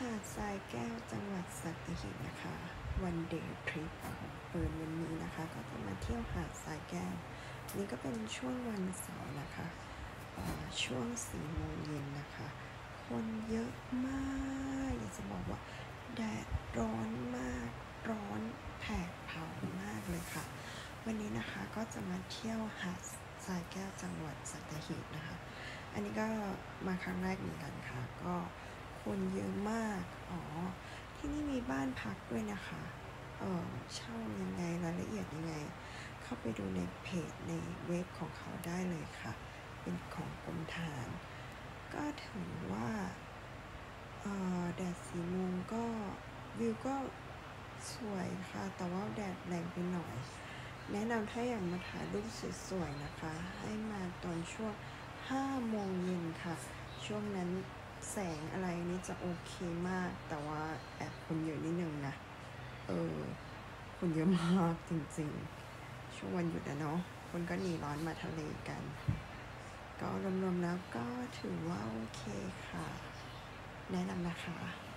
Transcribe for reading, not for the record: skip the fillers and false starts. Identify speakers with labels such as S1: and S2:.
S1: าดทรายแก้วจังหวัดสัตหีบนะคะวันเดย์ทริปของเปิดวันนี้นะคะก็จะมาเที่ยวหาดทรายแก้วนี่ก็เป็นช่วงวันเสาร์นะคะช่วง4 โมงเย็นนะคะคนเยอะมากอยากจะบอกว่าแดดร้อนมากร้อนแผดเผามากเลยค่ะวันนี้นะคะก็จะมาเที่ยวหาดทรายแก้วจังหวัดสัตหีบนะคะอันนี้ก็มาครั้งแรกเหมือนกันค่ะก็คนเยอะมากที่นี่มีบ้านพักด้วยนะคะเช่ายังไงรายละเอียดยังไงเข้าไปดูในเพจในเว็บของเขาได้เลยค่ะเป็นของกรมธาตุก็ถือว่าแดด4 โมงก็วิวก็สวยค่ะแต่ว่าแดดแรงไปหน่อยแนะนำถ้าอยากมาถ่ายรูปสวยๆนะคะให้มาตอนช่วง5 โมงเย็นค่ะช่วงนั้นแสงอะไรนี่จะโอเคมากแต่ว่าแอบคนเยอะนิดนึงนะคนเยอะมากจริงๆช่วงวันหยุดเนาะคนก็หนีร้อนมาทะเลกันก็รวมๆแล้วก็ถือว่าโอเคค่ะแนะนำนะคะ